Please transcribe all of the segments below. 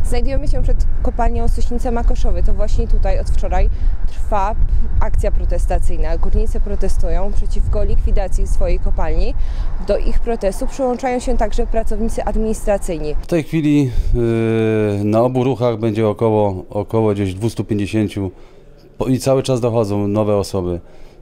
Znajdujemy się przed kopalnią Sośnica Makoszowy. To właśnie tutaj od wczoraj trwa akcja protestacyjna. Górnicy protestują przeciwko likwidacji swojej kopalni. Do ich protestu przyłączają się także pracownicy administracyjni. W tej chwili na obu ruchach będzie około gdzieś 250 i cały czas dochodzą nowe osoby.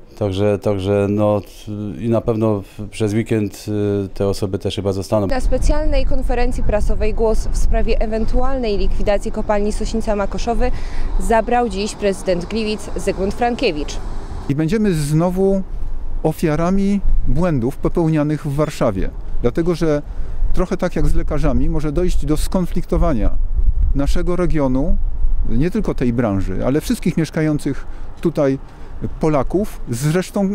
Także no i na pewno przez weekend te osoby też chyba zostaną. Na specjalnej konferencji prasowej głos w sprawie ewentualnej likwidacji kopalni Sośnica Makoszowy zabrał dziś prezydent Gliwic Zygmunt Frankiewicz. I będziemy znowu ofiarami błędów popełnianych w Warszawie. Dlatego, że trochę tak jak z lekarzami może dojść do skonfliktowania naszego regionu, nie tylko tej branży, ale wszystkich mieszkających tutaj Polaków z resztą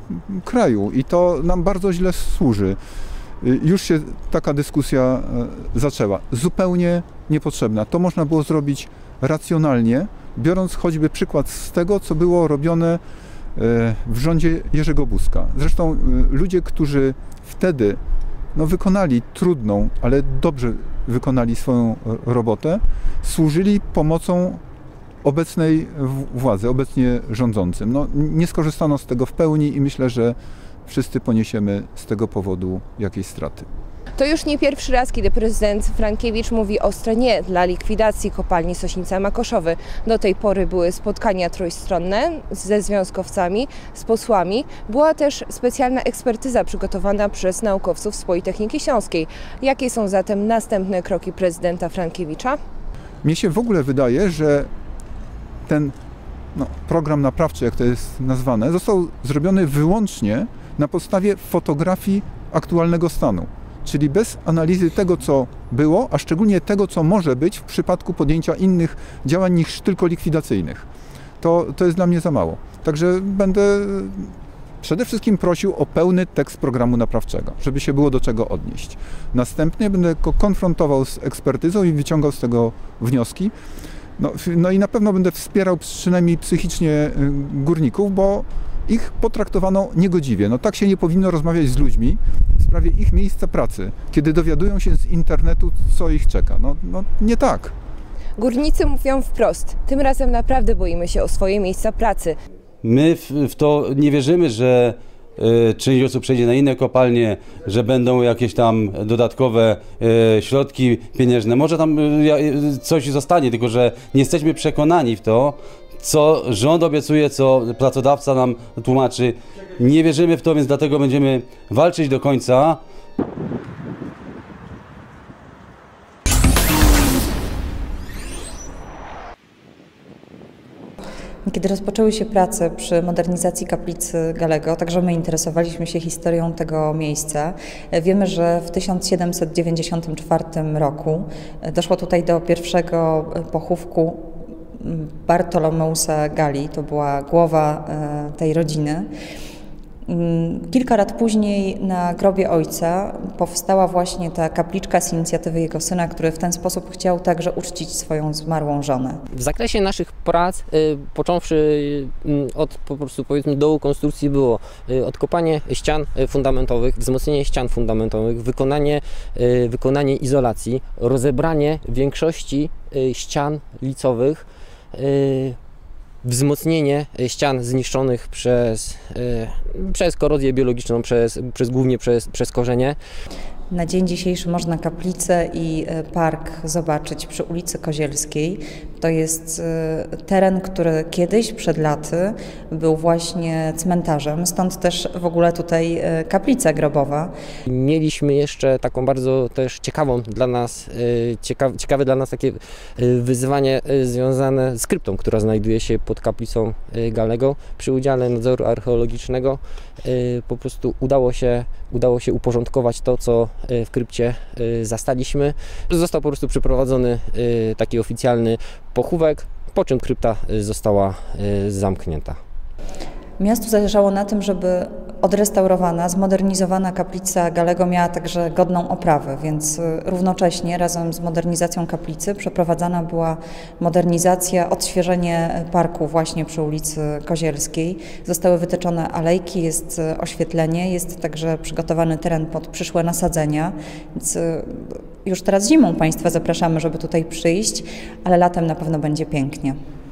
kraju i to nam bardzo źle służy. Już się taka dyskusja zaczęła. Zupełnie niepotrzebna. To można było zrobić racjonalnie, biorąc choćby przykład z tego, co było robione w rządzie Jerzego Buzka. Zresztą ludzie, którzy wtedy wykonali trudną, ale dobrze wykonali swoją robotę, służyli pomocą obecnej władzy, obecnie rządzącym. Nie skorzystano z tego w pełni i myślę, że wszyscy poniesiemy z tego powodu jakieś straty. To już nie pierwszy raz, kiedy prezydent Frankiewicz mówi ostre nie dla likwidacji kopalni Sośnica Makoszowy. Do tej pory były spotkania trójstronne ze związkowcami, z posłami. Była też specjalna ekspertyza przygotowana przez naukowców z Politechniki Śląskiej. Jakie są zatem następne kroki prezydenta Frankiewicza? Mnie się w ogóle wydaje, że ten program naprawczy, jak to jest nazwane, został zrobiony wyłącznie na podstawie fotografii aktualnego stanu, czyli bez analizy tego, co było, a szczególnie tego, co może być w przypadku podjęcia innych działań niż tylko likwidacyjnych. To jest dla mnie za mało. Także będę przede wszystkim prosił o pełny tekst programu naprawczego, żeby się było do czego odnieść. Następnie będę go konfrontował z ekspertyzą i wyciągał z tego wnioski. No i na pewno będę wspierał przynajmniej psychicznie górników, bo ich potraktowano niegodziwie. Tak się nie powinno rozmawiać z ludźmi w sprawie ich miejsca pracy, kiedy dowiadują się z internetu, co ich czeka. Nie tak. Górnicy mówią wprost, tym razem naprawdę boimy się o swoje miejsca pracy. My w to nie wierzymy, że część osób przejdzie na inne kopalnie, że będą jakieś tam dodatkowe środki pieniężne. Może tam coś zostanie, tylko że nie jesteśmy przekonani w to, co rząd obiecuje, co pracodawca nam tłumaczy. Nie wierzymy w to, więc dlatego będziemy walczyć do końca. Kiedy rozpoczęły się prace przy modernizacji kaplicy Galego, także my interesowaliśmy się historią tego miejsca. Wiemy, że w 1794 roku doszło tutaj do pierwszego pochówku Bartolomeusa Gali, to była głowa tej rodziny. Kilka lat później na grobie ojca powstała właśnie ta kapliczka z inicjatywy jego syna, który w ten sposób chciał także uczcić swoją zmarłą żonę. W zakresie naszych prac, począwszy od po prostu powiedzmy dołu konstrukcji, było odkopanie ścian fundamentowych, wzmocnienie ścian fundamentowych, wykonanie izolacji, rozebranie większości ścian licowych, wzmocnienie ścian zniszczonych przez korozję biologiczną, głównie przez korzenie. Na dzień dzisiejszy można kaplicę i park zobaczyć przy ulicy Kozielskiej. To jest teren, który kiedyś, przed laty, był właśnie cmentarzem, stąd też w ogóle tutaj kaplica grobowa. Mieliśmy jeszcze taką bardzo też ciekawą dla nas, ciekawe dla nas takie wyzwanie związane z kryptą, która znajduje się pod kaplicą Galego. Przy udziale nadzoru archeologicznego po prostu udało się uporządkować to, co w krypcie zastaliśmy. Został po prostu przeprowadzony taki oficjalny pochówek, po czym krypta została zamknięta. Miastu zależało na tym, żeby odrestaurowana, zmodernizowana kaplica Galego miała także godną oprawę, więc równocześnie razem z modernizacją kaplicy przeprowadzana była modernizacja, odświeżenie parku właśnie przy ulicy Kozielskiej. Zostały wytyczone alejki, jest oświetlenie, jest także przygotowany teren pod przyszłe nasadzenia, więc już teraz zimą Państwa zapraszamy, żeby tutaj przyjść, ale latem na pewno będzie pięknie.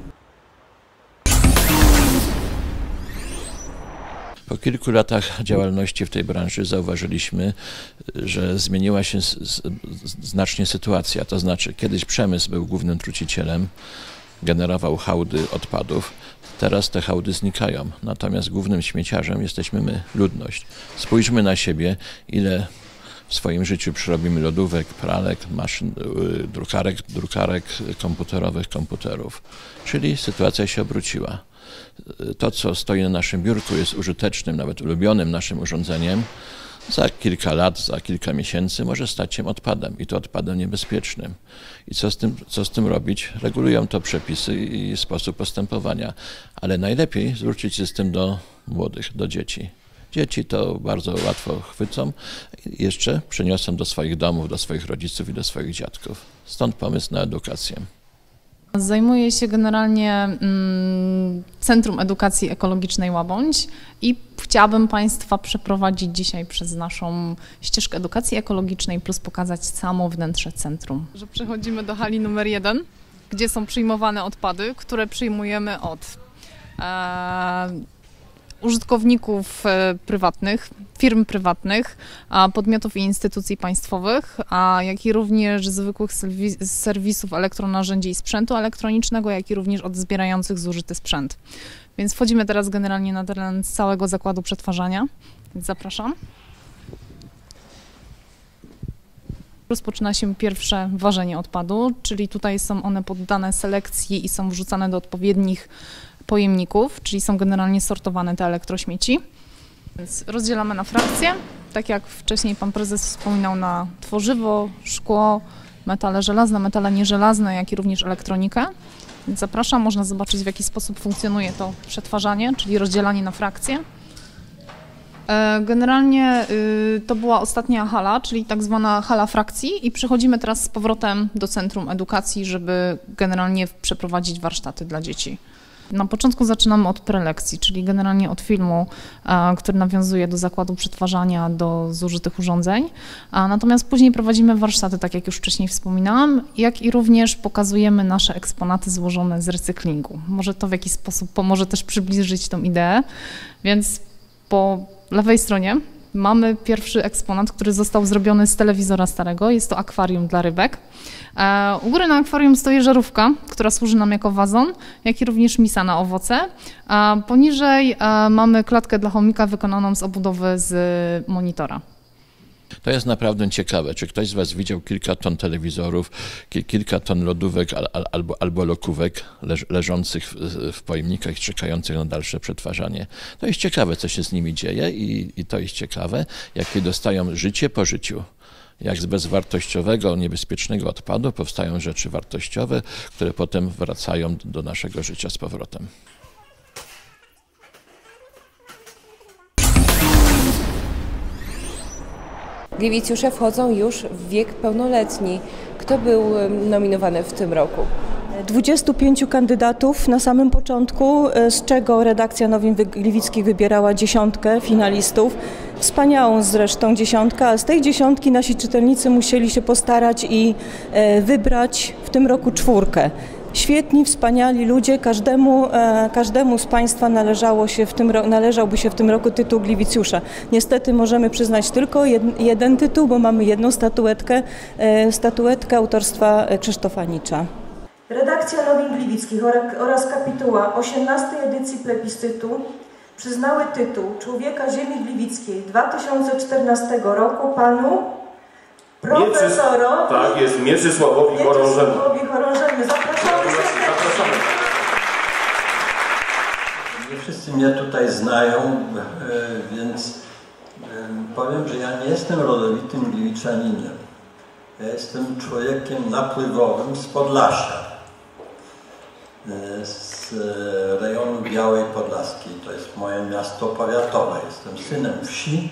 Po kilku latach działalności w tej branży zauważyliśmy, że zmieniła się znacznie sytuacja. To znaczy, kiedyś przemysł był głównym trucicielem, generował hałdy odpadów. Teraz te hałdy znikają, natomiast głównym śmieciarzem jesteśmy my, ludność. Spójrzmy na siebie, ile w swoim życiu przyrobimy lodówek, pralek, maszyn, drukarek komputerowych, komputerów. Czyli sytuacja się obróciła. To, co stoi na naszym biurku, jest użytecznym, nawet ulubionym naszym urządzeniem. Za kilka lat, za kilka miesięcy może stać się odpadem i to odpadem niebezpiecznym. I co z tym robić? Regulują to przepisy i sposób postępowania. Ale najlepiej zwrócić się z tym do młodych, do dzieci. Dzieci to bardzo łatwo chwycą i jeszcze przeniosą do swoich domów, do swoich rodziców i do swoich dziadków. Stąd pomysł na edukację. Zajmuję się generalnie Centrum Edukacji Ekologicznej Łabądź i chciałabym Państwa przeprowadzić dzisiaj przez naszą ścieżkę edukacji ekologicznej plus pokazać samo wnętrze centrum. Że przechodzimy do hali numer 1, gdzie są przyjmowane odpady, które przyjmujemy od użytkowników prywatnych, firm prywatnych, podmiotów i instytucji państwowych, jak i również zwykłych serwisów elektronarzędzi i sprzętu elektronicznego, jak i również od zbierających zużyty sprzęt. Więc wchodzimy teraz generalnie na teren całego zakładu przetwarzania. Więc zapraszam. Rozpoczyna się pierwsze ważenie odpadu, czyli tutaj są one poddane selekcji i są wrzucane do odpowiednich pojemników, czyli są generalnie sortowane te elektrośmieci. Więc rozdzielamy na frakcje, tak jak wcześniej pan prezes wspominał, na tworzywo, szkło, metale żelazne, metale nieżelazne, jak i również elektronikę. Więc zapraszam, można zobaczyć, w jaki sposób funkcjonuje to przetwarzanie, czyli rozdzielanie na frakcje. Generalnie to była ostatnia hala, czyli tak zwana hala frakcji i przechodzimy teraz z powrotem do Centrum Edukacji, żeby generalnie przeprowadzić warsztaty dla dzieci. Na początku zaczynamy od prelekcji, czyli generalnie od filmu, który nawiązuje do zakładu przetwarzania, do zużytych urządzeń. Natomiast później prowadzimy warsztaty, tak jak już wcześniej wspominałam, jak i również pokazujemy nasze eksponaty złożone z recyklingu. Może to w jakiś sposób pomoże też przybliżyć tą ideę, więc po lewej stronie mamy pierwszy eksponat, który został zrobiony z telewizora starego. Jest to akwarium dla rybek. U góry na akwarium stoi żarówka, która służy nam jako wazon, jak i również misa na owoce. Poniżej mamy klatkę dla chomika wykonaną z obudowy z monitora. To jest naprawdę ciekawe. Czy ktoś z Was widział kilka ton telewizorów, kilka ton lodówek albo lokówek leżących w pojemnikach i czekających na dalsze przetwarzanie? To jest ciekawe, co się z nimi dzieje i to jest ciekawe, jakie dostają życie po życiu. Jak z bezwartościowego, niebezpiecznego odpadu powstają rzeczy wartościowe, które potem wracają do naszego życia z powrotem. Gliwicjusze wchodzą już w wiek pełnoletni. Kto był nominowany w tym roku? 25 kandydatów na samym początku, z czego redakcja Nowin Gliwickich wybierała 10 finalistów. Wspaniałą zresztą 10, a z tej 10 nasi czytelnicy musieli się postarać i wybrać w tym roku 4. Świetni, wspaniali ludzie, każdemu z Państwa należałby się w tym roku tytuł Gliwicjusza. Niestety możemy przyznać tylko jeden tytuł, bo mamy jedną statuetkę autorstwa Krzysztofa Nicza. Redakcja Nowin Gliwickich oraz kapituła 18. edycji plebiscytu przyznały tytuł Człowieka Ziemi Gliwickiej 2014 roku panu profesorowi... Tak, jest Mieczysławowi Chorążemu. Zapraszamy. Nie wszyscy mnie tutaj znają, więc powiem, że ja nie jestem rodowitym gliwiczaninem. Ja jestem człowiekiem napływowym z Podlasia. z rejonu Białej Podlaskiej. To jest moje miasto powiatowe. Jestem synem wsi.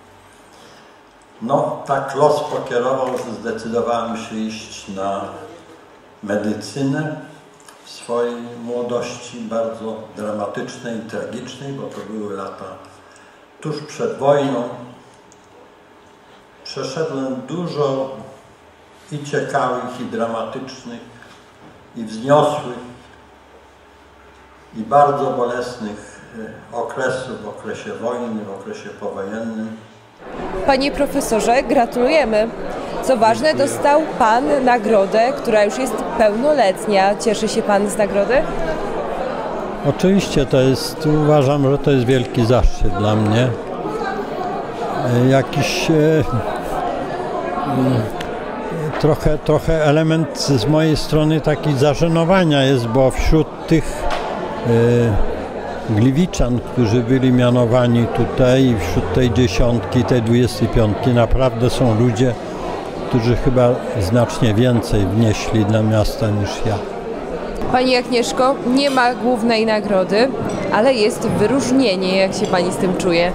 No, tak los pokierował, że zdecydowałem się iść na medycynę w swojej młodości, bardzo dramatycznej i tragicznej, bo to były lata tuż przed wojną. Przeszedłem dużo i ciekawych, i dramatycznych, i wzniosłych, i bardzo bolesnych okresów, w okresie wojny, w okresie powojennym. Panie profesorze, gratulujemy. Co ważne, dostał Pan nagrodę, która już jest pełnoletnia. Cieszy się Pan z nagrody? Oczywiście uważam, że to jest wielki zaszczyt dla mnie. Jakiś trochę element z mojej strony taki zażenowania jest, bo wśród tych Gliwiczan, którzy byli mianowani tutaj i wśród tej 10, tej 25 naprawdę są ludzie, którzy chyba znacznie więcej wnieśli dla miasta niż ja. Pani Agnieszko, nie ma głównej nagrody, ale jest wyróżnienie. Jak się Pani z tym czuje?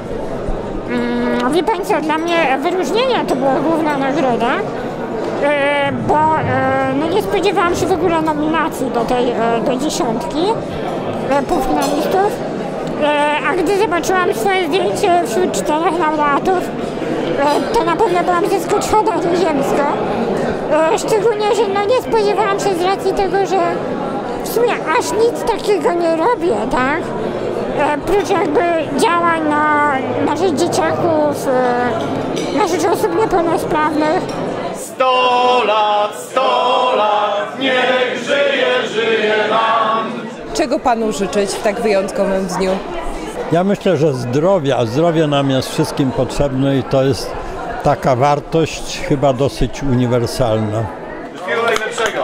Wie Pani co, dla mnie wyróżnienie to była główna nagroda, bo no nie spodziewałam się w ogóle nominacji do 10 półfinalistów, a gdy zobaczyłam swoje zdjęcie wśród 4 laureatów, to na pewno byłam zaskoczona nieziemsko. Szczególnie, że no nie spodziewałam się z racji tego, że w sumie aż nic takiego nie robię, tak? Prócz jakby działań na rzecz dzieciaków, na rzecz osób niepełnosprawnych. 100 lat, niech żyje nam! Czego Panu życzyć w tak wyjątkowym dniu? Ja myślę, że zdrowie nam jest wszystkim potrzebne i to jest taka wartość chyba dosyć uniwersalna. Wszystkiego najlepszego!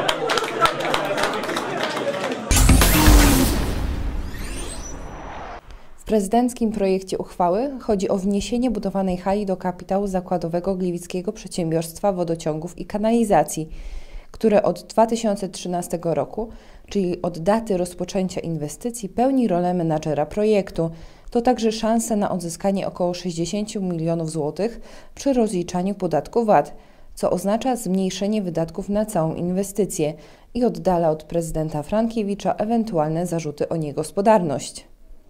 W prezydenckim projekcie uchwały chodzi o wniesienie budowanej hali do kapitału zakładowego Gliwickiego Przedsiębiorstwa Wodociągów i Kanalizacji, które od 2013 roku, czyli od daty rozpoczęcia inwestycji, pełni rolę menadżera projektu. To także szansa na odzyskanie około 60 milionów złotych przy rozliczaniu podatku VAT, co oznacza zmniejszenie wydatków na całą inwestycję i oddala od prezydenta Frankiewicza ewentualne zarzuty o niegospodarność.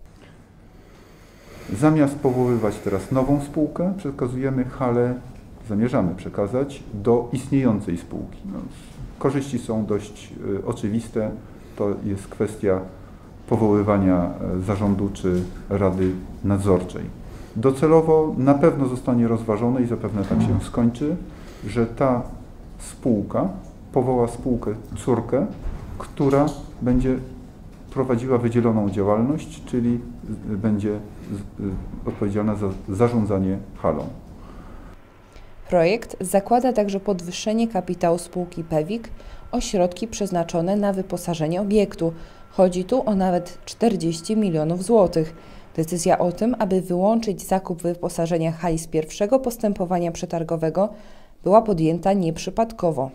Zamiast powoływać teraz nową spółkę, przekazujemy halę, zamierzamy przekazać do istniejącej spółki. No, korzyści są dość oczywiste. To jest kwestia powoływania zarządu czy rady nadzorczej. Docelowo na pewno zostanie rozważone i zapewne tak się skończy, że ta spółka powoła spółkę córkę, która będzie prowadziła wydzieloną działalność, czyli będzie odpowiedzialna za zarządzanie halą. Projekt zakłada także podwyższenie kapitału spółki PEWiK o środki przeznaczone na wyposażenie obiektu. Chodzi tu o nawet 40 milionów złotych. Decyzja o tym, aby wyłączyć zakup wyposażenia hali z pierwszego postępowania przetargowego, była podjęta nieprzypadkowo.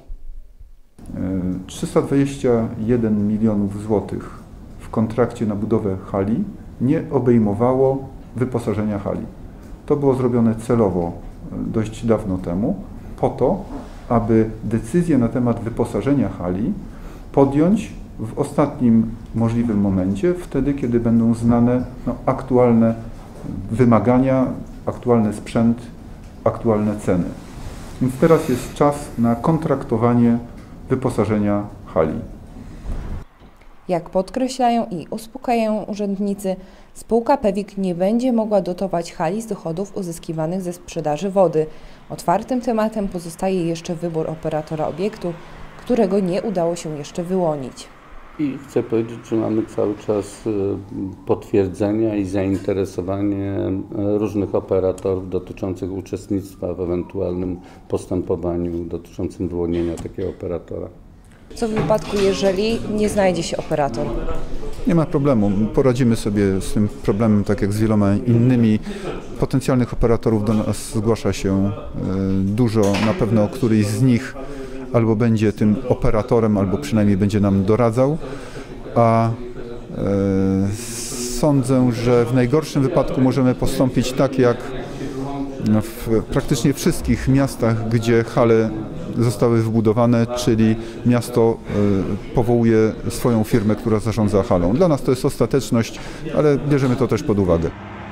321 milionów złotych w kontrakcie na budowę hali nie obejmowało wyposażenia hali. To było zrobione celowo dość dawno temu, po to, aby decyzję na temat wyposażenia hali podjąć w ostatnim możliwym momencie, wtedy, kiedy będą znane aktualne wymagania, aktualny sprzęt, aktualne ceny. Więc teraz jest czas na kontraktowanie wyposażenia hali. Jak podkreślają i uspokajają urzędnicy, spółka PEWiK nie będzie mogła dotować hali z dochodów uzyskiwanych ze sprzedaży wody. Otwartym tematem pozostaje jeszcze wybór operatora obiektu, którego nie udało się jeszcze wyłonić. I chcę powiedzieć, że mamy cały czas potwierdzenia i zainteresowanie różnych operatorów dotyczących uczestnictwa w ewentualnym postępowaniu dotyczącym wyłonienia takiego operatora. Co w wypadku, jeżeli nie znajdzie się operator? Nie ma problemu. Poradzimy sobie z tym problemem, tak jak z wieloma innymi. Potencjalnych operatorów do nas zgłasza się dużo. Na pewno któryś z nich albo będzie tym operatorem, albo przynajmniej będzie nam doradzał. a sądzę, że w najgorszym wypadku możemy postąpić tak jak w praktycznie wszystkich miastach, gdzie hale zostały wybudowane, czyli miasto powołuje swoją firmę, która zarządza halą. Dla nas to jest ostateczność, ale bierzemy to też pod uwagę.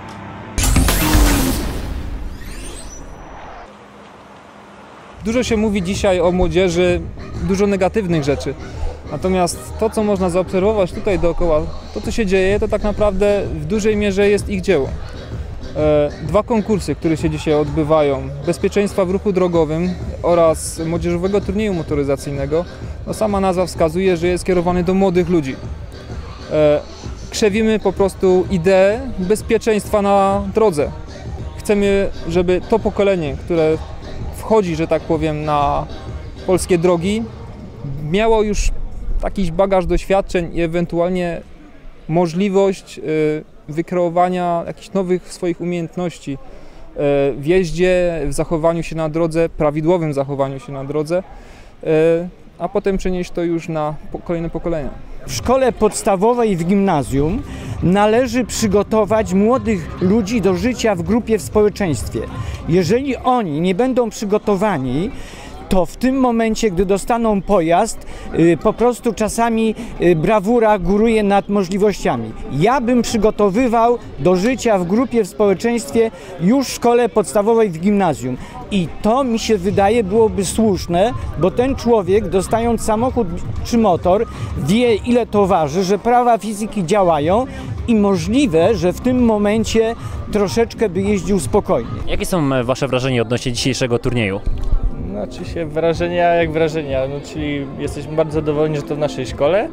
Dużo się mówi dzisiaj o młodzieży, dużo negatywnych rzeczy. Natomiast to, co można zaobserwować tutaj dookoła, to co się dzieje, to tak naprawdę w dużej mierze jest ich dzieło. Dwa konkursy, które się dzisiaj odbywają, bezpieczeństwa w ruchu drogowym oraz młodzieżowego turnieju motoryzacyjnego, no sama nazwa wskazuje, że jest skierowany do młodych ludzi. Krzewimy po prostu ideę bezpieczeństwa na drodze. Chcemy, żeby to pokolenie, które wchodzi, że tak powiem, na polskie drogi, miało już jakiś bagaż doświadczeń i ewentualnie możliwość wykreowania jakichś nowych swoich umiejętności w jeździe, w zachowaniu się na drodze, prawidłowym zachowaniu się na drodze, a potem przenieść to już na kolejne pokolenia. W szkole podstawowej i w gimnazjum należy przygotować młodych ludzi do życia w grupie, w społeczeństwie. Jeżeli oni nie będą przygotowani, to w tym momencie, gdy dostaną pojazd, po prostu czasami brawura góruje nad możliwościami. Ja bym przygotowywał do życia w grupie, w społeczeństwie już w szkole podstawowej, w gimnazjum. I to mi się wydaje byłoby słuszne, bo ten człowiek, dostając samochód czy motor, wie, ile to waży, że prawa fizyki działają i możliwe, że w tym momencie troszeczkę by jeździł spokojnie. Jakie są Wasze wrażenia odnośnie dzisiejszego turnieju? Znaczy się wrażenia jak wrażenia, no, czyli jesteśmy bardzo zadowoleni, że to w naszej szkole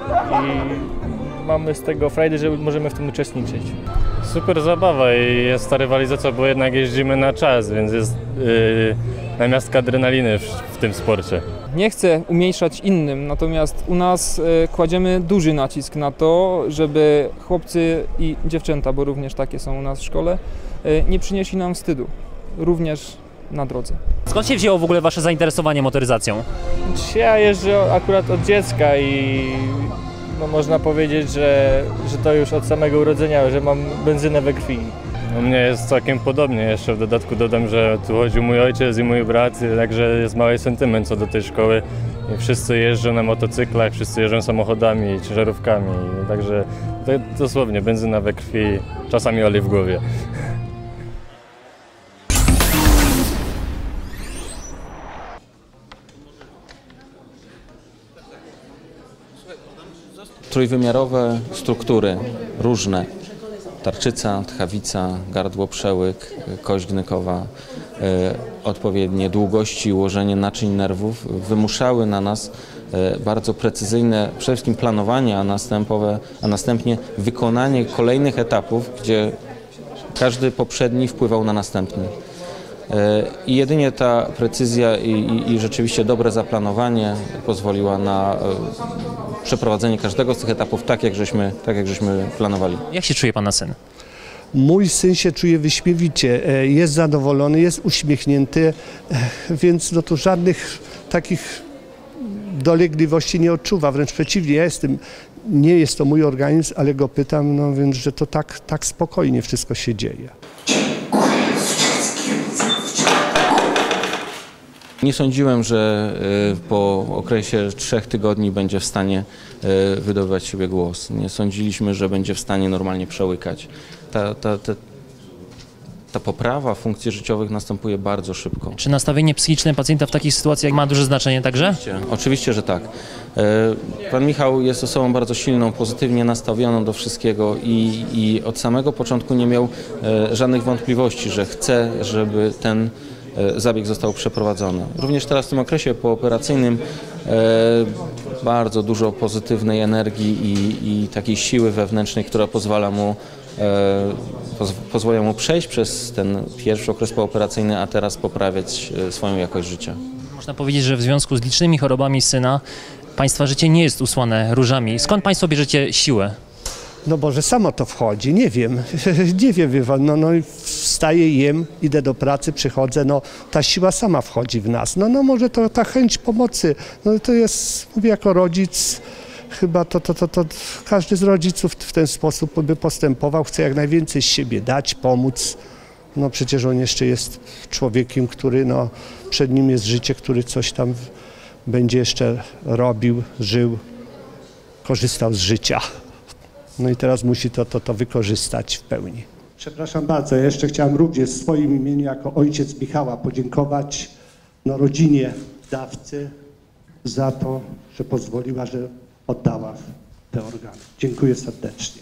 i mamy z tego frajdę, że możemy w tym uczestniczyć. Super zabawa i jest ta rywalizacja, bo jednak jeździmy na czas, więc jest namiastka adrenaliny w tym sporcie. Nie chcę umniejszać innym, natomiast u nas kładziemy duży nacisk na to, żeby chłopcy i dziewczęta, bo również takie są u nas w szkole, nie przynieśli nam wstydu, również na drodze. Skąd się wzięło w ogóle Wasze zainteresowanie motoryzacją? Ja jeżdżę akurat od dziecka i no, można powiedzieć, że to już od samego urodzenia, że mam benzynę we krwi. U mnie jest całkiem podobnie, jeszcze w dodatku dodam, że tu chodził mój ojciec i mój brat, także jest mały sentyment co do tej szkoły. I wszyscy jeżdżą na motocyklach, wszyscy jeżdżą samochodami, ciężarówkami, także to dosłownie benzyna we krwi, czasami olej w głowie. Trójwymiarowe struktury, różne, tarczyca, tchawica, gardło, przełyk, kość gnykowa, odpowiednie długości i ułożenie naczyń nerwów wymuszały na nas bardzo precyzyjne przede wszystkim planowanie, a następnie wykonanie kolejnych etapów, gdzie każdy poprzedni wpływał na następny. I jedynie ta precyzja i rzeczywiście dobre zaplanowanie pozwoliła na przeprowadzenie każdego z tych etapów tak, jak żeśmy planowali. Jak się czuje Pana syn? Mój syn się czuje wyśmiewicie, jest zadowolony, jest uśmiechnięty, więc no tu żadnych takich dolegliwości nie odczuwa, wręcz przeciwnie, nie jest to mój organizm, ale go pytam, no więc, że to tak spokojnie wszystko się dzieje. Nie sądziłem, że po okresie 3 tygodni będzie w stanie wydobywać z siebie głos. Nie sądziliśmy, że będzie w stanie normalnie przełykać. Ta poprawa funkcji życiowych następuje bardzo szybko. Czy nastawienie psychiczne pacjenta w takich sytuacjach ma duże znaczenie także? Oczywiście, że tak. Pan Michał jest osobą bardzo silną, pozytywnie nastawioną do wszystkiego i od samego początku nie miał żadnych wątpliwości, że chce, żeby ten zabieg został przeprowadzony. Również teraz w tym okresie pooperacyjnym bardzo dużo pozytywnej energii i takiej siły wewnętrznej, która pozwala mu przejść przez ten pierwszy okres pooperacyjny, a teraz poprawiać swoją jakość życia. Można powiedzieć, że w związku z licznymi chorobami syna Państwa życie nie jest usłane różami. Skąd Państwo bierzecie siłę? No bo że samo to wchodzi, nie wiem, no wstaję, jem, idę do pracy, przychodzę, no ta siła sama wchodzi w nas, no może to ta chęć pomocy, no to jest, mówię jako rodzic, chyba to każdy z rodziców w ten sposób by postępował, chce jak najwięcej z siebie dać, pomóc. No przecież on jeszcze jest człowiekiem, który no, przed nim jest życie, który coś tam będzie jeszcze robił, żył, korzystał z życia. No i teraz musi to wykorzystać w pełni. Przepraszam bardzo, ja jeszcze chciałem również w swoim imieniu jako ojciec Michała podziękować rodzinie dawcy za to, że pozwoliła, że oddała te organy. Dziękuję serdecznie.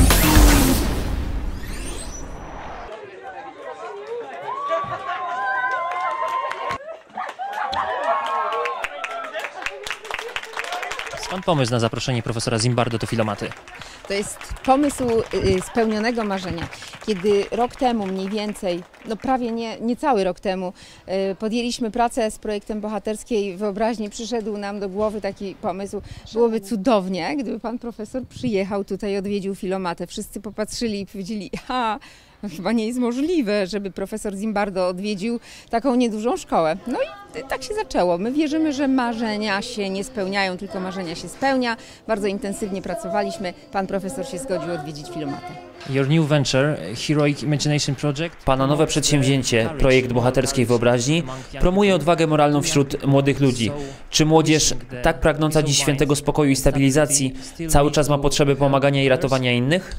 Skąd pomysł na zaproszenie profesora Zimbardo do Filomaty? To jest pomysł spełnionego marzenia. Kiedy rok temu mniej więcej, no prawie niecały rok temu, podjęliśmy pracę z projektem bohaterskiej wyobraźni, przyszedł nam do głowy taki pomysł, byłoby cudownie, gdyby pan profesor przyjechał tutaj, odwiedził Filomatę. Wszyscy popatrzyli i powiedzieli, chyba nie jest możliwe, żeby profesor Zimbardo odwiedził taką niedużą szkołę. No i tak się zaczęło. My wierzymy, że marzenia się nie spełniają, tylko marzenia się spełnia. Bardzo intensywnie pracowaliśmy. Pan profesor się zgodził odwiedzić Filomatę. Your new venture, Heroic Imagination Project. Pana nowe przedsięwzięcie, projekt bohaterskiej wyobraźni, promuje odwagę moralną wśród młodych ludzi. Czy młodzież, tak pragnąca dziś świętego spokoju i stabilizacji, cały czas ma potrzebę pomagania i ratowania innych?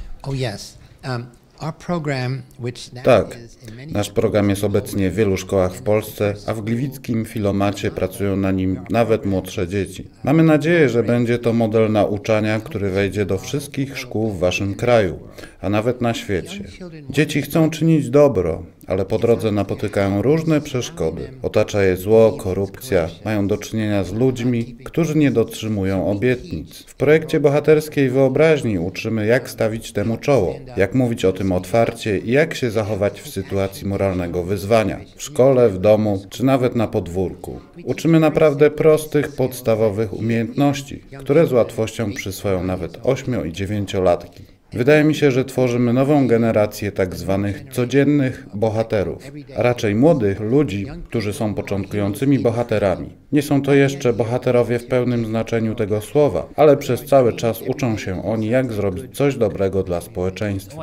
Tak, nasz program jest obecnie w wielu szkołach w Polsce, a w gliwickim Filomacie pracują na nim nawet młodsze dzieci. Mamy nadzieję, że będzie to model nauczania, który wejdzie do wszystkich szkół w waszym kraju, a nawet na świecie. Dzieci chcą czynić dobro, ale po drodze napotykają różne przeszkody. Otacza je zło, korupcja, mają do czynienia z ludźmi, którzy nie dotrzymują obietnic. W projekcie bohaterskiej wyobraźni uczymy, jak stawić temu czoło, jak mówić o tym otwarcie i jak się zachować w sytuacji moralnego wyzwania, w szkole, w domu czy nawet na podwórku. Uczymy naprawdę prostych, podstawowych umiejętności, które z łatwością przyswoją nawet 8- i 9-latki. Wydaje mi się, że tworzymy nową generację tak zwanych codziennych bohaterów, a raczej młodych ludzi, którzy są początkującymi bohaterami. Nie są to jeszcze bohaterowie w pełnym znaczeniu tego słowa, ale przez cały czas uczą się oni, jak zrobić coś dobrego dla społeczeństwa.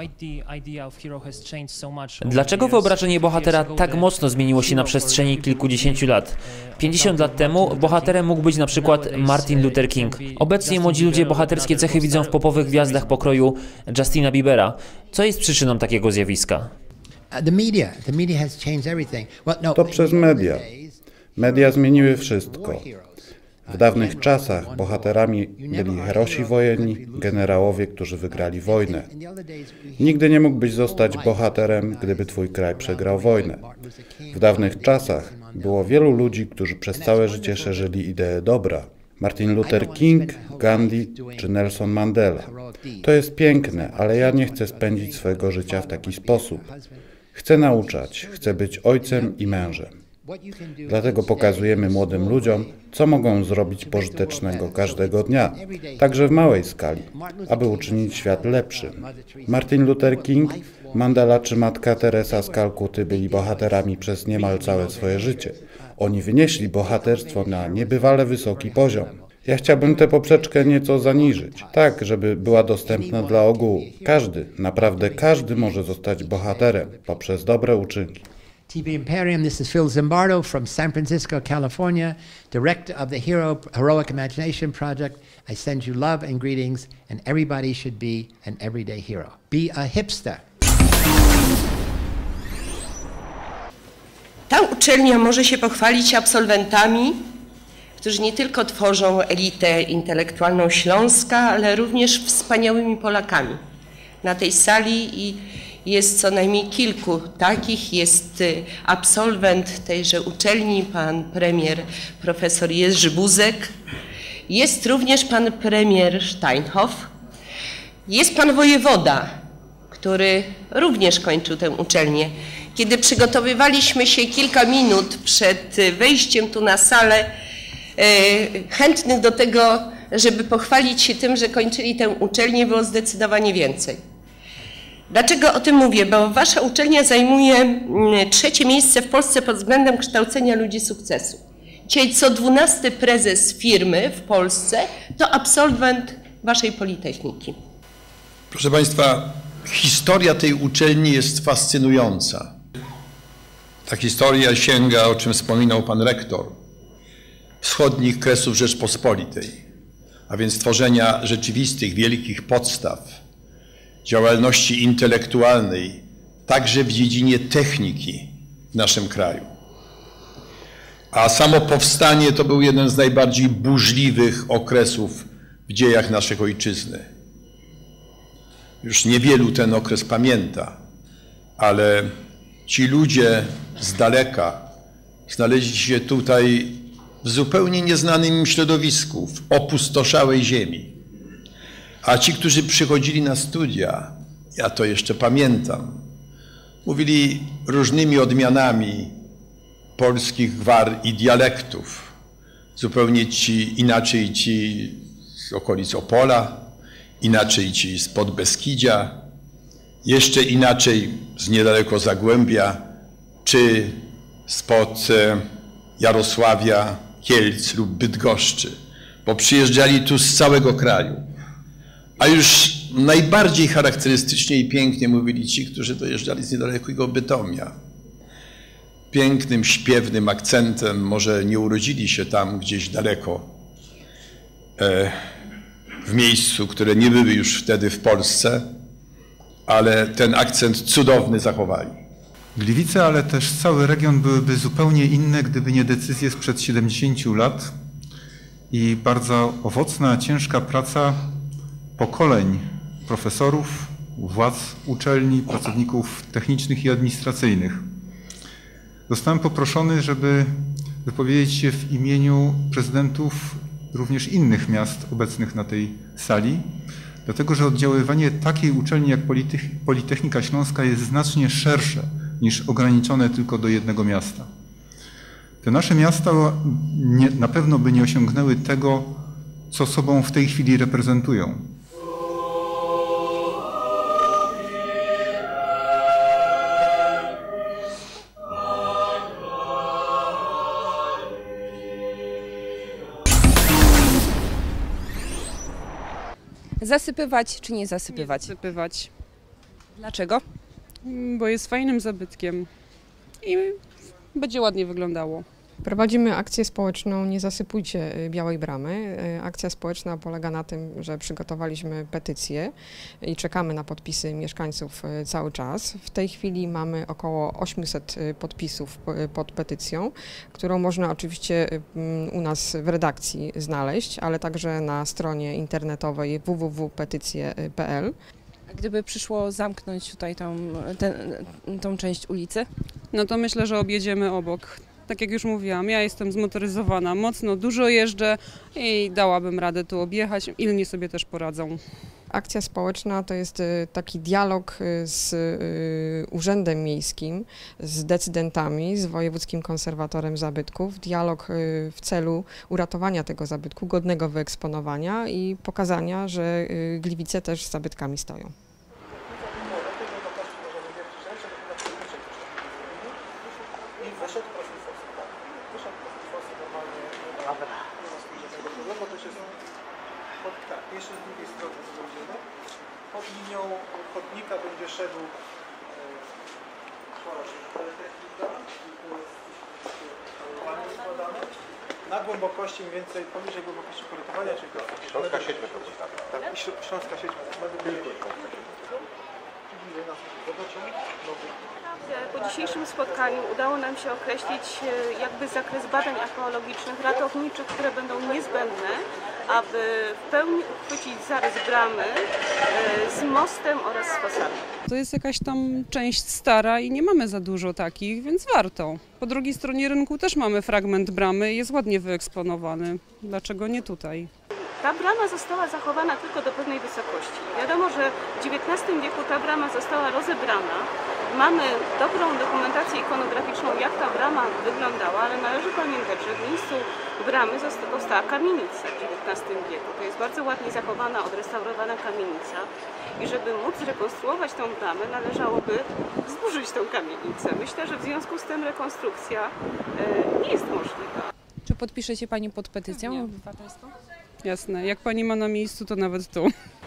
Dlaczego wyobrażenie bohatera tak mocno zmieniło się na przestrzeni kilkudziesięciu lat? 50 lat temu bohaterem mógł być na przykład Martin Luther King. Obecnie młodzi ludzie bohaterskie cechy widzą w popowych gwiazdach pokroju Justina Biebera. Co jest przyczyną takiego zjawiska? To przez media. Media zmieniły wszystko. W dawnych czasach bohaterami byli herosi wojenni, generałowie, którzy wygrali wojnę. Nigdy nie mógłbyś zostać bohaterem, gdyby twój kraj przegrał wojnę. W dawnych czasach było wielu ludzi, którzy przez całe życie szerzyli ideę dobra. Martin Luther King, Gandhi czy Nelson Mandela. To jest piękne, ale ja nie chcę spędzić swojego życia w taki sposób. Chcę nauczać, chcę być ojcem i mężem. Dlatego pokazujemy młodym ludziom, co mogą zrobić pożytecznego każdego dnia, także w małej skali, aby uczynić świat lepszym. Martin Luther King, Mandela czy Matka Teresa z Kalkuty byli bohaterami przez niemal całe swoje życie. Oni wynieśli bohaterstwo na niebywale wysoki poziom. Ja chciałbym tę poprzeczkę nieco zaniżyć, tak, żeby była dostępna dla ogółu. Każdy, naprawdę każdy może zostać bohaterem poprzez dobre uczynki. TV Imperium, this is Phil Zimbardo from San Francisco, California, director of the Heroic Imagination Project. I send you love and greetings, and everybody should be an everyday hero. Be a hipster. Ta uczelnia może się pochwalić absolwentami, którzy nie tylko tworzą elitę intelektualną Śląska, ale również wspaniałymi Polakami. Na tej sali jest co najmniej kilku takich. Jest absolwent tejże uczelni, pan premier profesor Jerzy Buzek. Jest również pan premier Steinhoff. Jest pan wojewoda, który również kończył tę uczelnię. Kiedy przygotowywaliśmy się kilka minut przed wejściem tu na salę, chętnych do tego, żeby pochwalić się tym, że kończyli tę uczelnię, było zdecydowanie więcej. Dlaczego o tym mówię? Bo wasza uczelnia zajmuje 3. miejsce w Polsce pod względem kształcenia ludzi sukcesu. Dzisiaj co 12. prezes firmy w Polsce to absolwent waszej Politechniki? Proszę Państwa, historia tej uczelni jest fascynująca. Ta historia sięga, o czym wspominał pan rektor, wschodnich kresów Rzeczpospolitej, a więc tworzenia rzeczywistych, wielkich podstaw działalności intelektualnej, także w dziedzinie techniki w naszym kraju. A samo powstanie to był jeden z najbardziej burzliwych okresów w dziejach naszej ojczyzny. Już niewielu ten okres pamięta, ale ci ludzie z daleka znaleźli się tutaj w zupełnie nieznanym im środowisku, w opustoszałej ziemi. A ci, którzy przychodzili na studia, ja to jeszcze pamiętam, mówili różnymi odmianami polskich gwar i dialektów. Zupełnie inaczej ci z okolic Opola, inaczej ci z Podbeskidzia, jeszcze inaczej z niedaleko Zagłębia, czy spod Jarosławia, Kielc lub Bydgoszczy, bo przyjeżdżali tu z całego kraju. A już najbardziej charakterystycznie i pięknie mówili ci, którzy dojeżdżali z niedalekiego Bytomia. Pięknym, śpiewnym akcentem, może nie urodzili się tam gdzieś daleko, w miejscu, które nie były już wtedy w Polsce, ale ten akcent cudowny zachowali. Gliwice, ale też cały region byłyby zupełnie inne, gdyby nie decyzje sprzed 70 lat i bardzo owocna, ciężka praca pokoleń profesorów, władz uczelni, pracowników technicznych i administracyjnych. Zostałem poproszony, żeby wypowiedzieć się w imieniu prezydentów również innych miast obecnych na tej sali, dlatego że oddziaływanie takiej uczelni jak Politechnika Śląska jest znacznie szersze niż ograniczone tylko do jednego miasta. Te nasze miasta na pewno by nie osiągnęły tego, co sobą w tej chwili reprezentują. Zasypywać czy nie zasypywać? Nie zasypywać. Dlaczego? Bo jest fajnym zabytkiem i będzie ładnie wyglądało. Prowadzimy akcję społeczną Nie zasypujcie Białej Bramy. Akcja społeczna polega na tym, że przygotowaliśmy petycję i czekamy na podpisy mieszkańców cały czas. W tej chwili mamy około 800 podpisów pod petycją, którą można oczywiście u nas w redakcji znaleźć, ale także na stronie internetowej www.petycje.pl. Gdyby przyszło zamknąć tutaj tą część ulicy? No to myślę, że objedziemy obok. Tak jak już mówiłam, ja jestem zmotoryzowana mocno, dużo jeżdżę i dałabym radę tu objechać. Inni sobie też poradzą. Akcja społeczna to jest taki dialog z Urzędem Miejskim, z decydentami, z Wojewódzkim Konserwatorem Zabytków. Dialog w celu uratowania tego zabytku, godnego wyeksponowania i pokazania, że Gliwice też z zabytkami stoją. Jeszcze z drugiej strony zrobimy. Pod linią chodnika będzie szedł na głębokości mniej więcej poniżej głębokości korytowania, czyli Śląska sieć metropolitalna. Tak, Śląska sieć Po dzisiejszym spotkaniu udało nam się określić jakby zakres badań archeologicznych, ratowniczych, które będą niezbędne, aby w pełni uchwycić zarys bramy z mostem oraz z fasadą. To jest jakaś tam część stara i nie mamy za dużo takich, więc warto. Po drugiej stronie rynku też mamy fragment bramy i jest ładnie wyeksponowany. Dlaczego nie tutaj? Ta brama została zachowana tylko do pewnej wysokości. Wiadomo, że w XIX wieku ta brama została rozebrana. Mamy dobrą dokumentację ikonograficzną, jak ta brama wyglądała, ale należy pamiętać, że w miejscu bramy powstała kamienica w XIX wieku. To jest bardzo ładnie zachowana, odrestaurowana kamienica. I żeby móc zrekonstruować tą bramę, należałoby zburzyć tą kamienicę. Myślę, że w związku z tym rekonstrukcja nie jest możliwa. Czy podpisze się Pani pod petycją obywatelską? Jasne. Jak pani ma na miejscu, to nawet tu.